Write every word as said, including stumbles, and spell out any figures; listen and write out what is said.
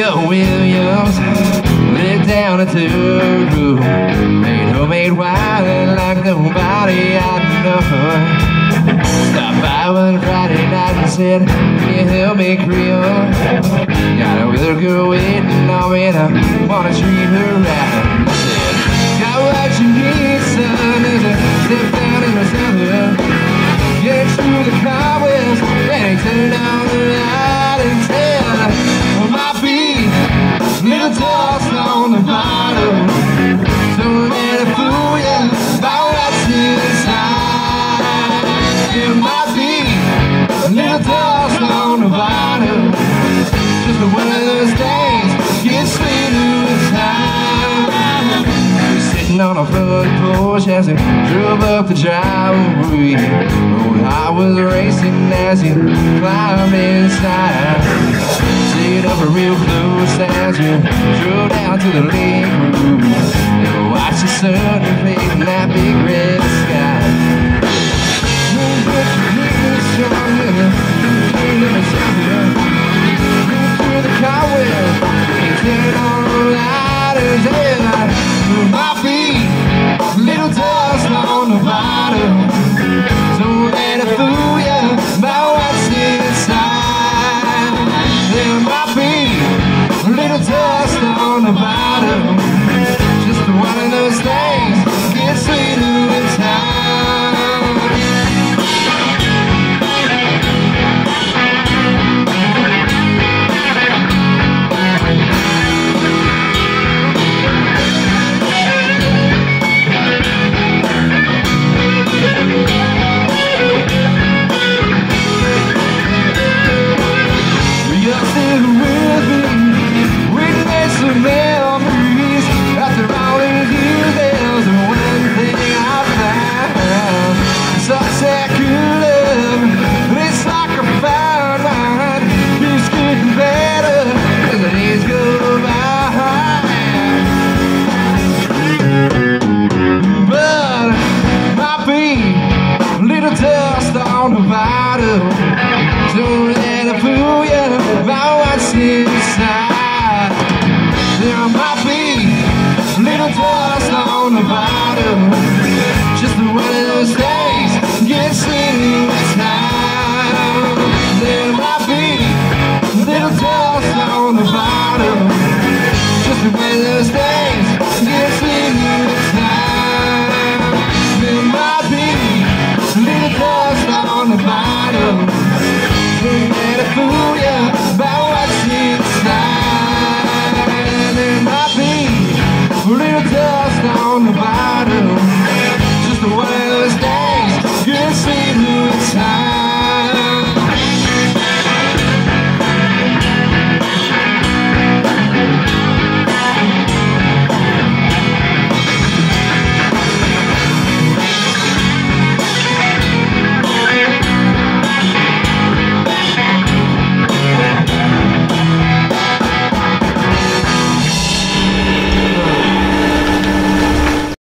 Bill Williams lived down into a room, made homemade wine like nobody I know. Stopped by one Friday night and said, "Can you help me, Creole? Got a little girl waiting on me and I wanna treat her right." I said, "Got what you need, son, is a step down in the cellar. Get through the cobwebs and he turned on the light and said, well, my feet, little dust on the bottom. Don't let it fool you about what's inside. It might be a little dust on the bottom. Just one of those days, get sweeter with time." Sitting on a front porch as he drove up the driveway. Old heart was racing as he climbed inside. Sit up real close as you drove down to the lake room and watch the sun fade in that big red sky. Through the cobwebs, he turned on the light and said, "My feet, little dust on the bottom. Don't let it fool you about what's inside. There might be a little dust on the bottom. Just one of those things gets sweeter with time." Don't let it fool you about what's inside. There might be little dust on the bottom.